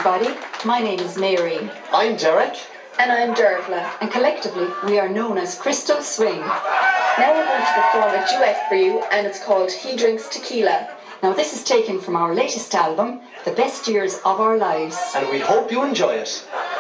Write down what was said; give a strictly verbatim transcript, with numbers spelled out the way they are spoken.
everybody. My name is Mary. I'm Derek. And I'm Dervla. And collectively, we are known as Cryshtal Shwing. Now we're going to perform a duet for you, and it's called He Drinks Tequila. Now this is taken from our latest album, The Best Years of Our Lives. And we hope you enjoy it.